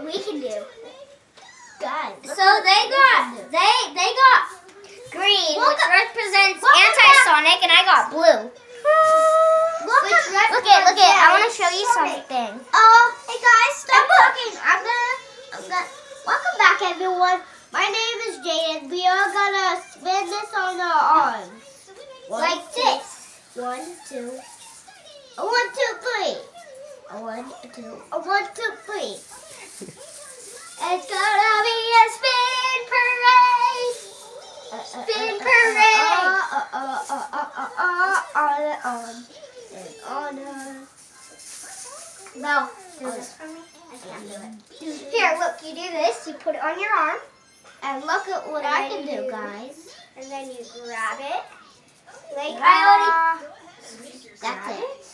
what we can do. Guys. So they got green, which represents anti-Sonic, and I got blue. Look at. I want to show you something. Hey guys, stop talking. I'm gonna. Welcome back, everyone. My name is Jaden. We are gonna spin this on our arms, like this. 1, 2. 1, 2, 3. 1, 2. 1, 2, 3. It's gonna be a spin parade. Spin parade. On. No, do this for me. I can't do it. Here, look. You do this. You put it on your arm, and look at what I can do, guys. And then you grab it. Like I already. That's it.